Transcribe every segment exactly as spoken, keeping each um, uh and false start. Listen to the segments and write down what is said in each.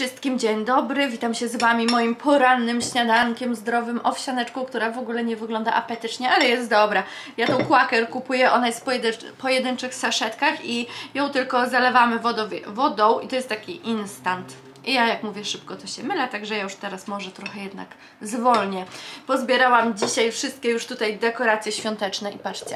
wszystkim, dzień dobry, witam się z Wami moim porannym śniadankiem zdrowym, owsianeczką, która w ogóle nie wygląda apetycznie, ale jest dobra. Ja tą Quaker kupuję, ona jest w pojedynczych, pojedynczych saszetkach i ją tylko zalewamy wodą, wodą i to jest taki instant. I ja, jak mówię szybko, to się mylę, także ja już teraz może trochę jednak zwolnię. Pozbierałam dzisiaj wszystkie już tutaj dekoracje świąteczne i patrzcie,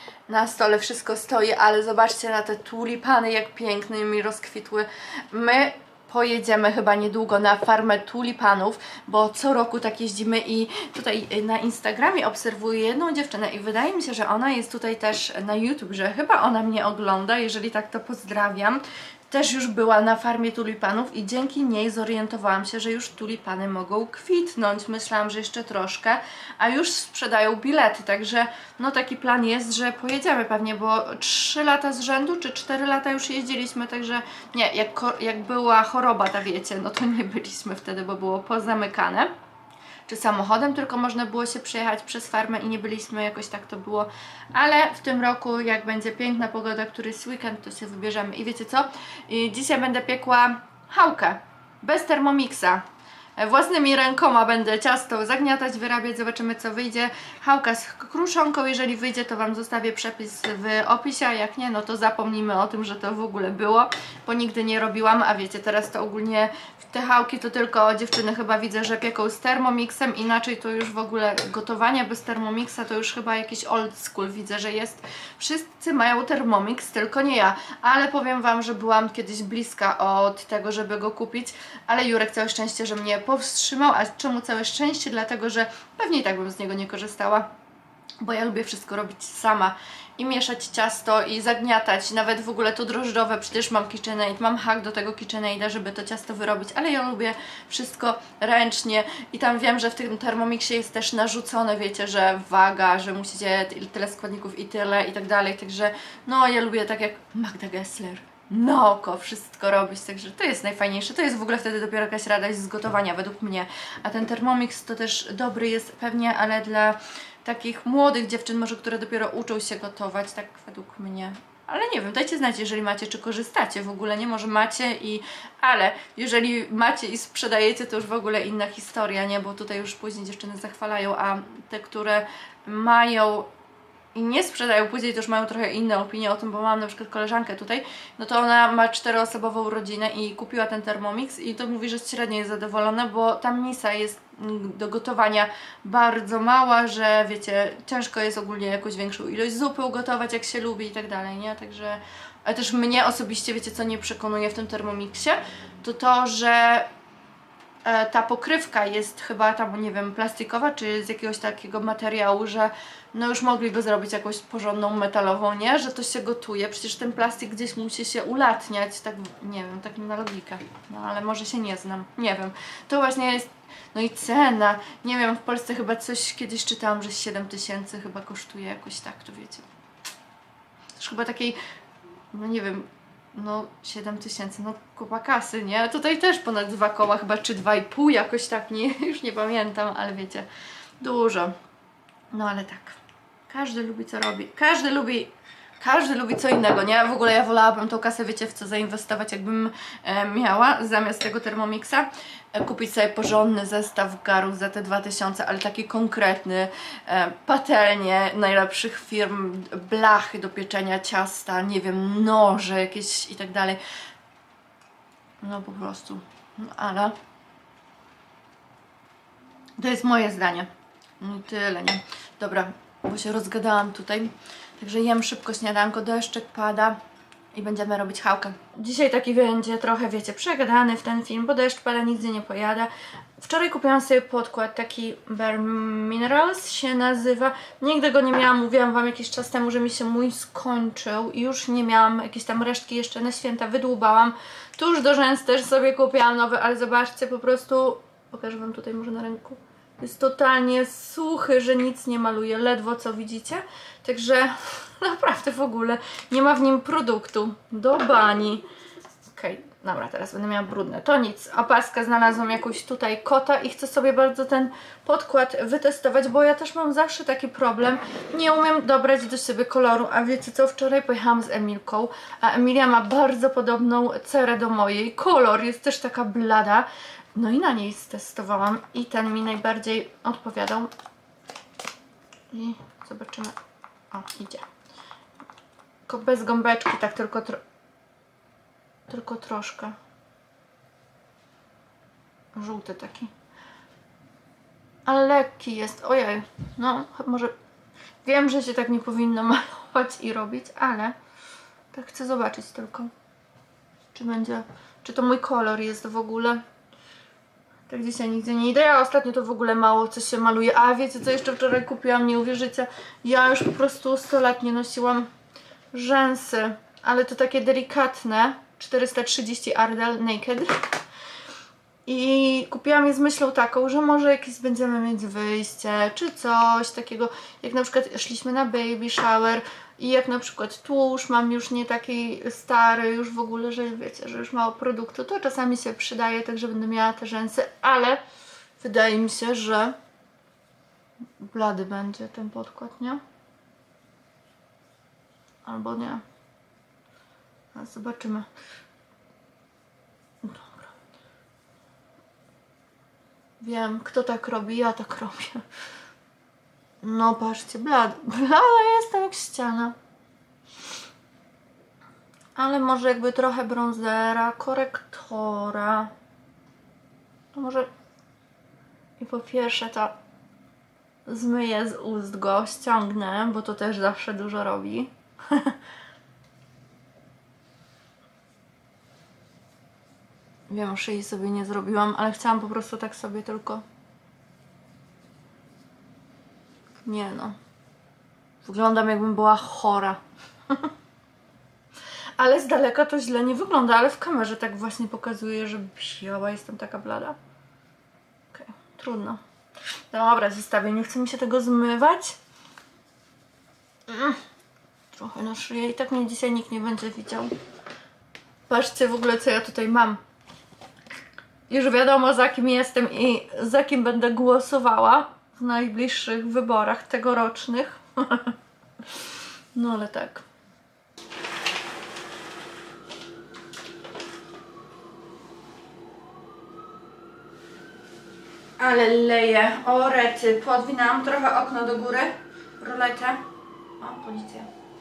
na stole wszystko stoi, ale zobaczcie na te tulipany, jak pięknie mi rozkwitły. My pojedziemy chyba niedługo na farmę tulipanów, bo co roku tak jeździmy i tutaj na Instagramie obserwuję jedną dziewczynę i wydaje mi się, że ona jest tutaj też na YouTube, że chyba ona mnie ogląda, jeżeli tak, to pozdrawiam. Też już była na farmie tulipanów i dzięki niej zorientowałam się, że już tulipany mogą kwitnąć. Myślałam, że jeszcze troszkę, a już sprzedają bilety, także no taki plan jest, że pojedziemy pewnie, bo trzy lata z rzędu, czy cztery lata już jeździliśmy, także nie, jak, jak była choroba ta, wiecie, no to nie byliśmy wtedy, bo było pozamykane. Czy samochodem tylko można było się przejechać przez farmę i nie byliśmy, jakoś tak to było, ale w tym roku, jak będzie piękna pogoda, któryś weekend, to się wybierzemy. I wiecie co? I dzisiaj będę piekła chałkę bez Thermomixa. Własnymi rękoma będę ciasto zagniatać, wyrabiać, zobaczymy co wyjdzie. Chałka z kruszonką, jeżeli wyjdzie, to Wam zostawię przepis w opisie, a jak nie, no to zapomnijmy o tym, że to w ogóle było, bo nigdy nie robiłam, a wiecie, teraz to ogólnie te chałki to tylko dziewczyny chyba widzę, że pieką z Thermomixem, inaczej to już w ogóle gotowanie bez Thermomixa to już chyba jakiś old school widzę, że jest. Wszyscy mają Thermomix, tylko nie ja, ale powiem Wam, że byłam kiedyś bliska od tego, żeby go kupić, ale Jurek całe szczęście, że mnie powstrzymał. A czemu całe szczęście? Dlatego, że pewnie i tak bym z niego nie korzystała, bo ja lubię wszystko robić sama i mieszać ciasto i zagniatać, nawet w ogóle to drożdżowe, przecież mam KitchenAid, mam hack do tego KitchenAida, żeby to ciasto wyrobić, ale ja lubię wszystko ręcznie i tam wiem, że w tym Thermomixie jest też narzucone, wiecie, że waga, że musicie tyle składników i tyle i tak dalej, także no ja lubię tak jak Magda Gessler na oko wszystko robić, także to jest najfajniejsze, to jest w ogóle wtedy dopiero jakaś radość z gotowania według mnie, a ten Thermomix to też dobry jest pewnie, ale dla takich młodych dziewczyn może, które dopiero uczą się gotować, tak według mnie. Ale nie wiem, dajcie znać, jeżeli macie, czy korzystacie w ogóle, nie? Może macie i... Ale jeżeli macie i sprzedajecie, to już w ogóle inna historia, nie? Bo tutaj już później dziewczyny zachwalają, a te, które mają i nie sprzedają później, to już mają trochę inne opinie o tym, bo mam na przykład koleżankę tutaj, no to ona ma czteroosobową rodzinę i kupiła ten Thermomix i to mówi, że średnio jest zadowolona, bo ta misa jest do gotowania bardzo mała, że wiecie, ciężko jest ogólnie jakąś większą ilość zupy ugotować, jak się lubi i tak dalej, nie? Także, ale też mnie osobiście, wiecie co nie przekonuje w tym Thermomixie, to to, że ta pokrywka jest chyba tam, nie wiem, plastikowa, czy z jakiegoś takiego materiału, że no już mogliby zrobić jakąś porządną metalową, nie? Że to się gotuje, przecież ten plastik gdzieś musi się ulatniać, tak, nie wiem, tak na logikę, no ale może się nie znam, nie wiem. To właśnie jest, no i cena, nie wiem, w Polsce chyba coś kiedyś czytałam, że siedem tysięcy chyba kosztuje jakoś tak, to wiecie. Też chyba takiej, no nie wiem, no siedem tysięcy, no kupa kasy, nie? Tutaj też ponad dwa koła, chyba czy dwa i pół jakoś tak, nie, już nie pamiętam, ale wiecie, dużo. No ale tak, każdy lubi co robi, każdy lubi, każdy lubi co innego, nie? W ogóle ja wolałabym tą kasę, wiecie, w co zainwestować, jakbym e, miała, zamiast tego Thermomixa, e, kupić sobie porządny zestaw garów za te dwa tysiące, ale taki konkretny, e, patelnie najlepszych firm, blachy do pieczenia ciasta, nie wiem, noże jakieś i tak dalej. No po prostu, no, ale to jest moje zdanie. No i tyle, nie? Dobra, bo się rozgadałam tutaj. Także jem szybko śniadanko, deszczek pada i będziemy robić chałkę. Dzisiaj taki będzie trochę, wiecie, przegadany w ten film, bo deszcz pada, nigdzie nie pojadę. Wczoraj kupiłam sobie podkład, taki Bare Minerals się nazywa. Nigdy go nie miałam, mówiłam Wam jakiś czas temu, że mi się mój skończył i już nie miałam, jakieś tam resztki jeszcze na święta wydłubałam. Tuż do rzęs też sobie kupiłam nowy, ale zobaczcie, po prostu, pokażę Wam tutaj może na ręku. Jest totalnie suchy, że nic nie maluje, ledwo co widzicie. Także naprawdę w ogóle nie ma w nim produktu do bani. Okej, Dobra, teraz będę miała brudne. To nic. Opaskę znalazłam jakąś tutaj kota i chcę sobie bardzo ten podkład wytestować, bo ja też mam zawsze taki problem. Nie umiem dobrać do siebie koloru, a wiecie co? Wczoraj pojechałam z Emilką, a Emilia ma bardzo podobną cerę do mojej. Kolor jest też taka blada. No i na niej stestowałam i ten mi najbardziej odpowiadał. I zobaczymy. O, idzie. Tylko bez gąbeczki, tak tylko tro... tylko troszkę. Żółty taki. Ale lekki jest. Ojej. No, może... Wiem, że się tak nie powinno malować i robić, ale tak chcę zobaczyć tylko. Czy będzie... Czy to mój kolor jest w ogóle... Tak dzisiaj nigdzie nie idę. Ja ostatnio to w ogóle mało co się maluje. A wiecie co jeszcze wczoraj kupiłam? Nie uwierzycie. Ja już po prostu sto lat nie nosiłam rzęsy. Ale to takie delikatne. czterysta trzydzieści Ardell Naked. I kupiłam je z myślą taką, że może jakieś będziemy mieć wyjście, czy coś takiego. Jak na przykład szliśmy na baby shower i jak na przykład tłuszcz mam już nie taki stary, już w ogóle, że wiecie, że już mało produktu, to czasami się przydaje, tak że będę miała te rzęsy, ale wydaje mi się, że blady będzie ten podkład, nie? Albo nie. A zobaczymy. Dobra. Wiem, kto tak robi, ja tak robię. No patrzcie, blada. Blada jestem jak ściana. Ale może jakby trochę bronzera, korektora. To może... I po pierwsze to zmyję z ust go, ściągnę, bo to też zawsze dużo robi. Wiem, szyi sobie nie zrobiłam, ale chciałam po prostu tak sobie tylko... Nie no. Wyglądam jakbym była chora. Ale z daleka to źle nie wygląda, ale w kamerze tak właśnie pokazuje, że biała jestem taka blada. Okej, okay, trudno. Dobra, zostawię, nie chce mi się tego zmywać. Mm. Trochę na szyję i tak mnie dzisiaj nikt nie będzie widział. Patrzcie w ogóle, co ja tutaj mam. Już wiadomo, za kim jestem i za kim będę głosowała w najbliższych wyborach tegorocznych. No ale tak. Ale leje. O rety. Podwinęłam trochę okno do góry. Roletę. O, policja.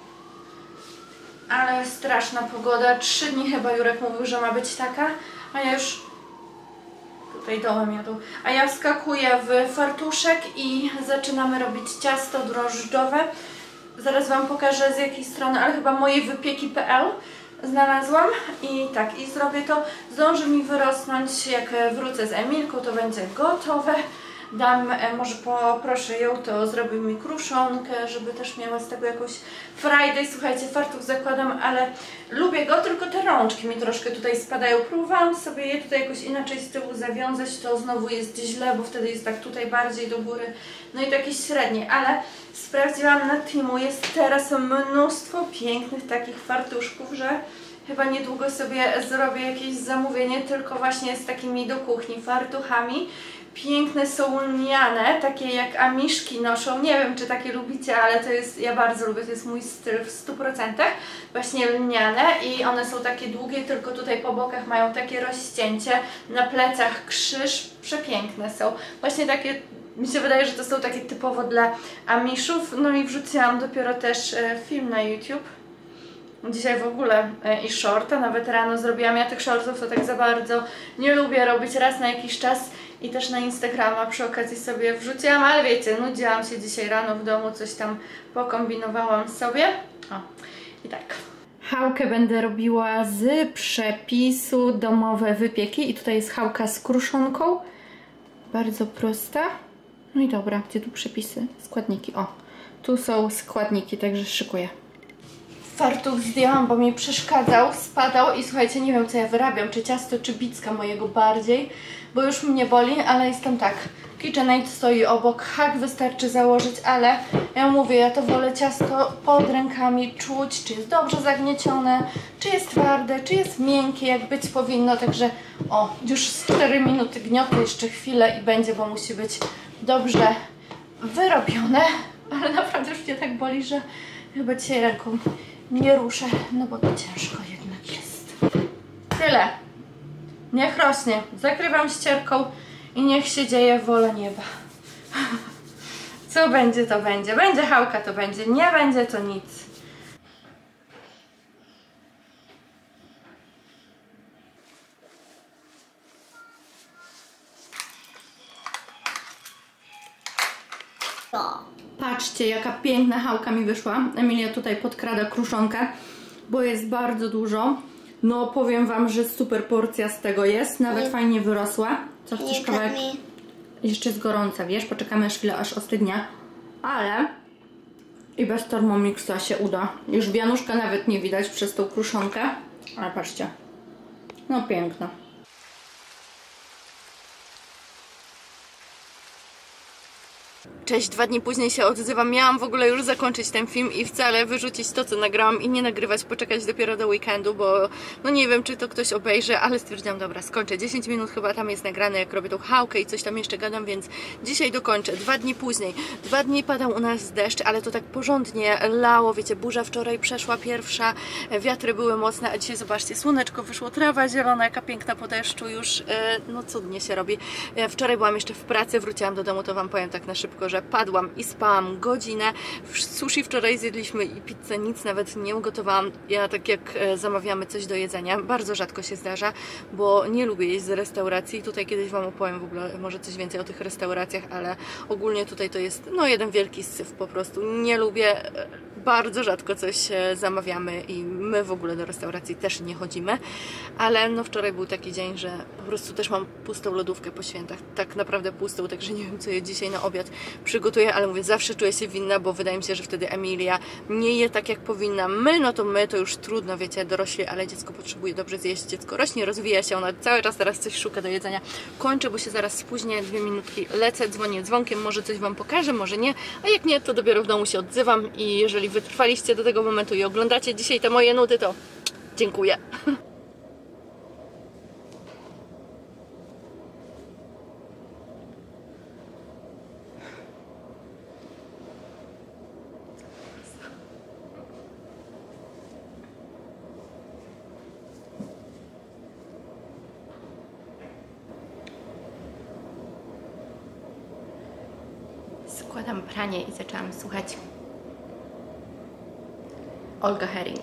Ale straszna pogoda. Trzy dni chyba Jurek mówił, że ma być taka. A ja już... Tutaj dołem jadą. A ja wskakuję w fartuszek i zaczynamy robić ciasto drożdżowe. Zaraz Wam pokażę z jakiej strony, ale chyba moje wypieki kropka p l znalazłam. I tak, i zrobię to. Zdąży mi wyrosnąć, jak wrócę z Emilką, to będzie gotowe. Dam, może poproszę ją, to zrobi mi kruszonkę, żeby też miała z tego jakąś frajdę. Słuchajcie, fartuch zakładam, ale lubię go, tylko te rączki mi troszkę tutaj spadają. Próbowałam sobie je tutaj jakoś inaczej z tyłu zawiązać, to znowu jest źle, bo wtedy jest tak tutaj bardziej do góry, no i takie średnie, ale sprawdziłam na Teamu, jest teraz mnóstwo pięknych takich fartuszków, że chyba niedługo sobie zrobię jakieś zamówienie tylko właśnie z takimi do kuchni fartuchami. Piękne są lniane, takie jak amiszki noszą. Nie wiem, czy takie lubicie, ale to jest, ja bardzo lubię, to jest mój styl w stu procentach. Właśnie lniane i one są takie długie, tylko tutaj po bokach mają takie rozcięcie. Na plecach krzyż, przepiękne są. Właśnie takie, mi się wydaje, że to są takie typowo dla amiszów. No i wrzuciłam dopiero też e, film na YouTube. Dzisiaj w ogóle e, i shorta, nawet rano zrobiłam. Ja tych shortów to tak za bardzo nie lubię robić, raz na jakiś czas. I też na Instagrama przy okazji sobie wrzuciłam, ale wiecie, nudziłam się dzisiaj rano w domu, coś tam pokombinowałam sobie. O, i tak. Chałkę będę robiła z przepisu domowe wypieki i tutaj jest chałka z kruszonką. Bardzo prosta. No i dobra, gdzie tu przepisy? Składniki. O, tu są składniki, także szykuję. Fartuch zdjęłam, bo mi przeszkadzał, spadał i słuchajcie, nie wiem co ja wyrabiam, czy ciasto, czy bicka mojego bardziej, bo już mnie boli, ale jestem tak. KitchenAid stoi obok, hak wystarczy założyć, ale ja mówię, ja to wolę ciasto pod rękami czuć, czy jest dobrze zagniecione, czy jest twarde, czy jest miękkie, jak być powinno, także o, już z cztery minuty gniotę, jeszcze chwilę i będzie, bo musi być dobrze wyrobione, ale naprawdę już mnie tak boli, że chyba dzisiaj ręką nie ruszę, no bo to ciężko jednak jest. Tyle. Niech rośnie. Zakrywam ścierką i niech się dzieje wola nieba. Co będzie, to będzie. Będzie chałka, to będzie. Nie będzie, to nic. Patrzcie, jaka piękna chałka mi wyszła. Emilia tutaj podkrada kruszonkę, bo jest bardzo dużo. No powiem wam, że super porcja z tego jest. Nawet nie, fajnie wyrosła. Co chcesz, kawałek? Jeszcze jest gorąca, wiesz? Poczekamy aż chwilę, aż ostygnie. Ale i bez Thermomixa się uda. Już wianuszka nawet nie widać przez tą kruszonkę. Ale patrzcie. No piękna. Cześć, dwa dni później się odzywam. Miałam w ogóle już zakończyć ten film i wcale wyrzucić to, co nagrałam i nie nagrywać, poczekać dopiero do weekendu, bo no nie wiem, czy to ktoś obejrzy, ale stwierdziłam, dobra, skończę. dziesięć minut chyba tam jest nagrane, jak robię tą chałkę i coś tam jeszcze gadam, więc dzisiaj dokończę. Dwa dni później. Dwa dni padał u nas deszcz, ale to tak porządnie lało, wiecie, burza wczoraj przeszła pierwsza, wiatry były mocne, a dzisiaj zobaczcie, słoneczko wyszło, trawa zielona, jaka piękna po deszczu już, no cudnie się robi. Wczoraj byłam jeszcze w pracy, wróciłam do domu, to wam powiem tak na szybko, że padłam i spałam godzinę. Sushi wczoraj zjedliśmy i pizzę, nic nawet nie ugotowałam. Ja tak jak zamawiamy coś do jedzenia, bardzo rzadko się zdarza, bo nie lubię jeść z restauracji. Tutaj kiedyś wam opowiem w ogóle może coś więcej o tych restauracjach, ale ogólnie tutaj to jest no jeden wielki syf po prostu. Nie lubię, bardzo rzadko coś zamawiamy i my w ogóle do restauracji też nie chodzimy, ale no wczoraj był taki dzień, że po prostu też mam pustą lodówkę po świętach, tak naprawdę pustą, także nie wiem co je dzisiaj na obiad przygotuję, ale mówię, zawsze czuję się winna, bo wydaje mi się, że wtedy Emilia nie je tak jak powinna. My, no to my, to już trudno, wiecie, dorośli, ale dziecko potrzebuje dobrze zjeść, dziecko rośnie, rozwija się, ona cały czas teraz coś szuka do jedzenia. Kończę, bo się zaraz spóźnię, dwie minutki lecę, dzwonię dzwonkiem, może coś wam pokażę, może nie, a jak nie, to dopiero w domu się odzywam i jeżeli wytrwaliście do tego momentu i oglądacie dzisiaj te moje nuty, to dziękuję. Składam pranie i zaczęłam słuchać Olga Herring.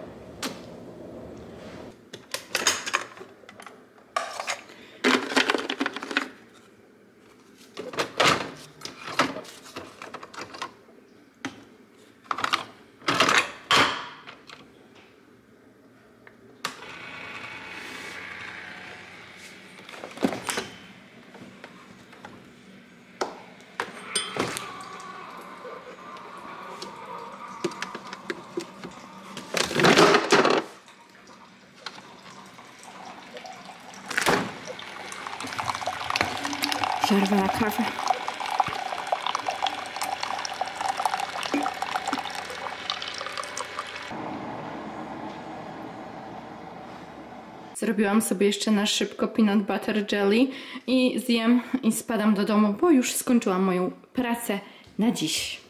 Przerwę na kawę. Zrobiłam sobie jeszcze na szybko peanut butter jelly i zjem i spadam do domu, bo już skończyłam moją pracę na dziś.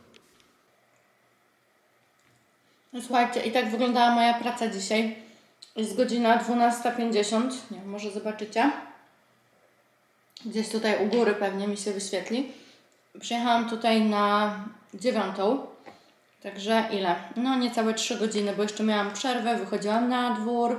No słuchajcie, i tak wyglądała moja praca dzisiaj. Jest godzina dwunasta pięćdziesiąt. Nie wiem, może zobaczycie. Gdzieś tutaj u góry pewnie mi się wyświetli. Przyjechałam tutaj na dziewiątą. Także ile? No niecałe trzy godziny, bo jeszcze miałam przerwę, wychodziłam na dwór.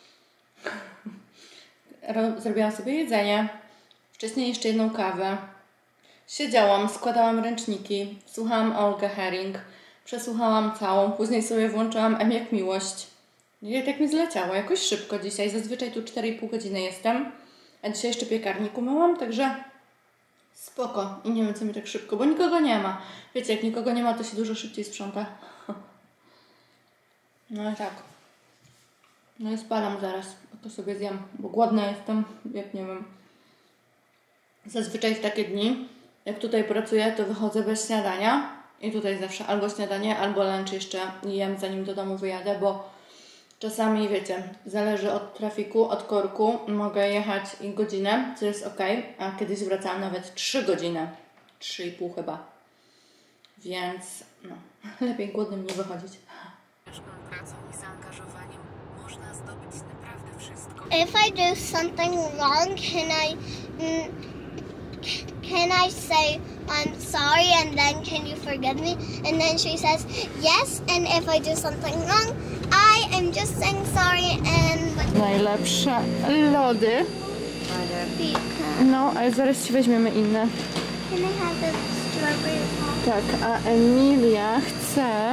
Zrobiłam sobie jedzenie. Wcześniej jeszcze jedną kawę. Siedziałam, składałam ręczniki. Słuchałam Olga Herring. Przesłuchałam całą. Później sobie włączyłam M jak miłość. I tak mi zleciało. Jakoś szybko dzisiaj. Zazwyczaj tu cztery i pół godziny jestem. A dzisiaj jeszcze piekarnik umyłam, także spoko. I nie wiem, co mi tak szybko, bo nikogo nie ma. Wiecie, jak nikogo nie ma, to się dużo szybciej sprząta. No i tak. No i spadam zaraz, to sobie zjem, bo głodna jestem, jak nie wiem. Zazwyczaj w takie dni, jak tutaj pracuję, to wychodzę bez śniadania i tutaj zawsze albo śniadanie, albo lunch jeszcze jem, zanim do domu wyjadę, bo czasami, wiecie, zależy od trafiku, od korku, mogę jechać i godzinę, co jest ok, a kiedyś wracałam nawet trzy godziny, trzy i pół chyba, więc no, lepiej głodnym nie wychodzić. Ciężką pracą i zaangażowaniem można zdobyć naprawdę wszystko. If I do something wrong, can I mm, can I say I'm sorry and then can you forgive me? And then she says yes, and if I do something wrong, I am just saying sorry and Najlepsze lody. No, ale zaraz ci weźmiemy inne. Can I have the strawberry pop? Tak, a Emilia chce...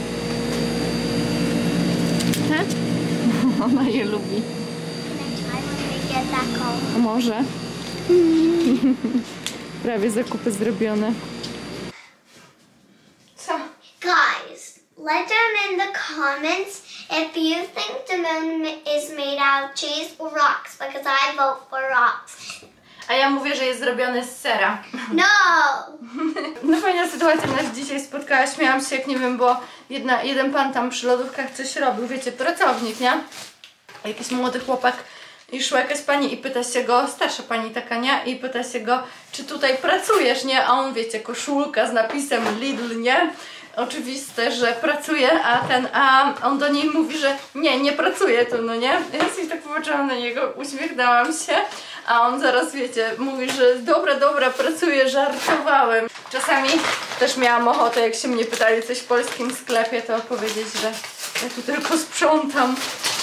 He? Ona je lubi. Can I try when we get back home? Może. Prawie zakupy zrobione. Co? Guys, let down in the comments if you think the moon is made out of cheese or rocks, because I vote for rocks. A ja mówię, że jest zrobiony z sera. No! No fajna sytuacja nas dzisiaj spotkała. Śmiałam się jak nie wiem, bo jedna, jeden pan tam przy lodówkach coś robił. Wiecie, pracownik, nie? Jakiś młody chłopak. I szła jakaś pani i pyta się go, starsza pani taka, nie? I pyta się go, czy tutaj pracujesz, nie? A on, wiecie, koszulka z napisem Lidl, nie? Oczywiste, że pracuje, a ten, a on do niej mówi, że nie, nie pracuje tu, no nie? Ja sobie tak popatrzyłam na niego, uśmiechnęłam się, a on zaraz, wiecie, mówi, że dobra, dobra, pracuję, żartowałem. Czasami też miałam ochotę, jak się mnie pytali coś w polskim sklepie, to powiedzieć, że ja tu tylko sprzątam.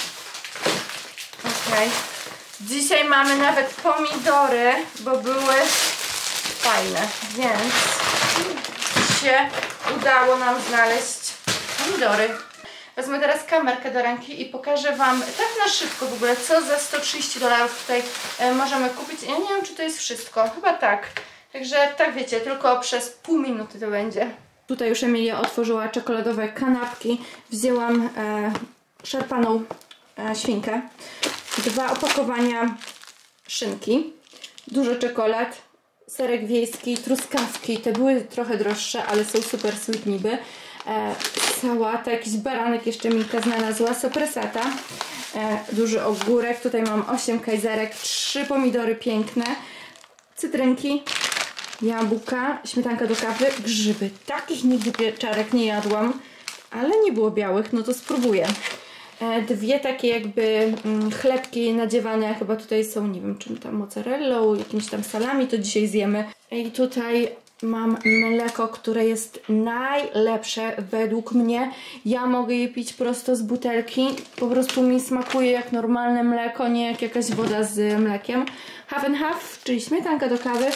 Okej. Dzisiaj mamy nawet pomidory, bo były fajne, więc się udało nam znaleźć pomidory. Wezmę teraz kamerkę do ręki i pokażę Wam tak na szybko w ogóle, co za sto trzydzieści dolarów tutaj e, możemy kupić. Ja nie wiem, czy to jest wszystko, chyba tak. Także tak wiecie, tylko przez pół minuty to będzie. Tutaj już Emilia otworzyła czekoladowe kanapki. Wzięłam e, szarpaną e, świnkę. Dwa opakowania szynki, dużo czekolad, serek wiejski, truskawki, te były trochę droższe, ale są super sweet niby, e, sałata, jakiś baranek jeszcze Milka znalazła, sopresata, e, duży ogórek, tutaj mam osiem kajzerek, trzy pomidory piękne, cytrynki, jabłka, śmietanka do kawy, grzyby. Takich nigdy pieczarek nie jadłam, ale nie było białych, no to spróbuję. Dwie takie jakby chlebki nadziewane, chyba tutaj są, nie wiem czym tam, mozzarellą, jakimś tam salami, to dzisiaj zjemy. I tutaj mam mleko, które jest najlepsze według mnie. Ja mogę je pić prosto z butelki, po prostu mi smakuje jak normalne mleko, nie jak jakaś woda z mlekiem. Half and half, czyli śmietanka do kawy,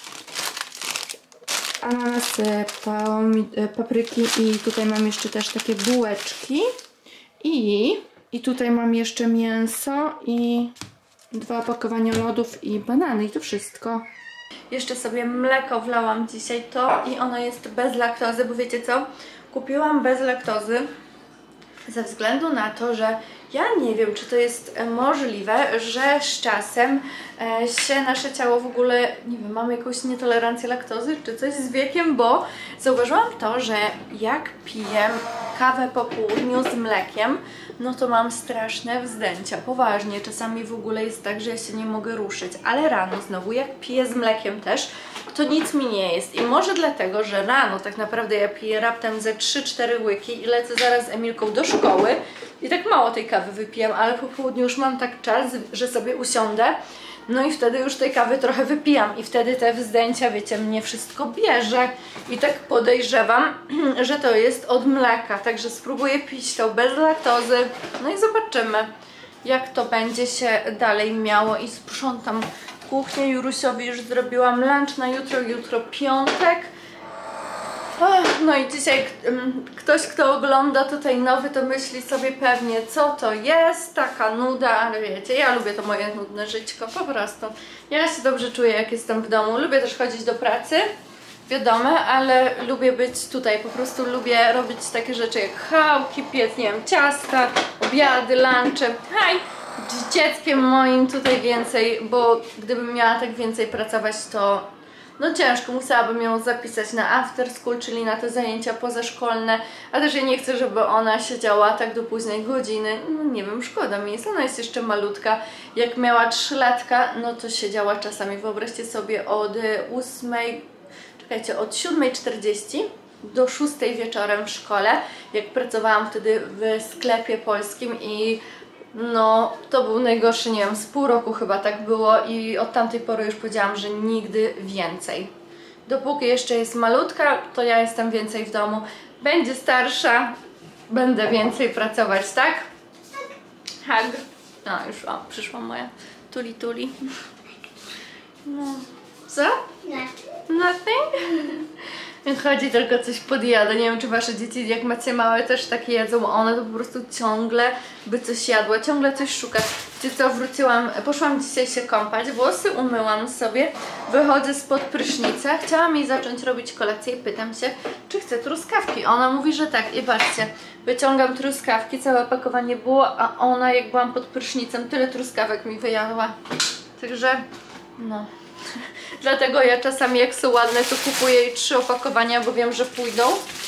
ananas, papryki i tutaj mam jeszcze też takie bułeczki. I, I tutaj mam jeszcze mięso i dwa opakowania lodów i banany i to wszystko. Jeszcze sobie mleko wlałam dzisiaj to i ono jest bez laktozy, bo wiecie co? Kupiłam bez laktozy ze względu na to, że ja nie wiem, czy to jest możliwe, że z czasem e, się nasze ciało w ogóle, nie wiem, mamy jakąś nietolerancję laktozy, czy coś z wiekiem, bo zauważyłam to, że jak piję kawę po południu z mlekiem, no to mam straszne wzdęcia, poważnie. Czasami w ogóle jest tak, że ja się nie mogę ruszyć, ale rano znowu, jak piję z mlekiem też, to nic mi nie jest. I może dlatego, że rano tak naprawdę ja piję raptem ze trzy cztery łyki i lecę zaraz z Emilką do szkoły i tak mało tej kawy wypijam, ale po południu już mam tak czas, że sobie usiądę, no i wtedy już tej kawy trochę wypijam i wtedy te wzdęcia, wiecie, mnie wszystko bierze i tak podejrzewam, że to jest od mleka, także spróbuję pić to bez laktozy, no i zobaczymy, jak to będzie się dalej miało. I sprzątam kuchnię, Jurusiowi już zrobiłam lunch na jutro, jutro piątek. No i dzisiaj ktoś, kto ogląda tutaj nowy, to myśli sobie pewnie, co to jest, taka nuda, ale wiecie, ja lubię to moje nudne żyćko, po prostu. Ja się dobrze czuję, jak jestem w domu, lubię też chodzić do pracy, wiadome, ale lubię być tutaj, po prostu lubię robić takie rzeczy jak chałki, piec, nie wiem, ciasta, obiady, lunche. Hej! Z dzieckiem moim tutaj więcej, bo gdybym miała tak więcej pracować, to no ciężko, musiałabym ją zapisać na after school, czyli na te zajęcia pozaszkolne, a też ja nie chcę, żeby ona siedziała tak do późnej godziny. No nie wiem, szkoda mi jest, ona jest jeszcze malutka. Jak miała trzylatka, no to siedziała czasami, wyobraźcie sobie, od ósmej, czekajcie, od siódmej czterdzieści do szóstej wieczorem w szkole, jak pracowałam wtedy w sklepie polskim i no, to był najgorszy, nie wiem, z pół roku chyba tak było i od tamtej pory już powiedziałam, że nigdy więcej. Dopóki jeszcze jest malutka, to ja jestem więcej w domu. Będzie starsza, będę więcej pracować, tak? Hug. No, już o, przyszła moja tuli tuli. No. Co? Nothing? Chodzi, tylko coś podjada. Nie wiem, czy wasze dzieci, jak macie małe, też takie jedzą. One to po prostu ciągle by coś jadła, ciągle coś szuka. Wiecie co, wróciłam, poszłam dzisiaj się kąpać, włosy umyłam sobie, wychodzę spod prysznica, chciałam jej zacząć robić kolację i pytam się, czy chce truskawki. Ona mówi, że tak i patrzcie, wyciągam truskawki, całe opakowanie było, a ona, jak byłam pod prysznicem, tyle truskawek mi wyjadła. Także, no... Dlatego ja czasami, jak są ładne, to kupuję jej trzy opakowania, bo wiem, że pójdą.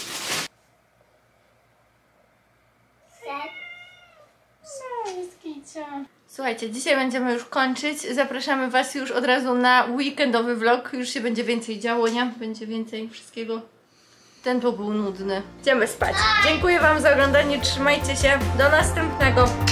Słuchajcie, dzisiaj będziemy już kończyć. Zapraszamy was już od razu na weekendowy vlog. Już się będzie więcej działo, nie? Będzie więcej wszystkiego. Ten to był nudny. Idziemy spać. Dziękuję wam za oglądanie. Trzymajcie się. Do następnego.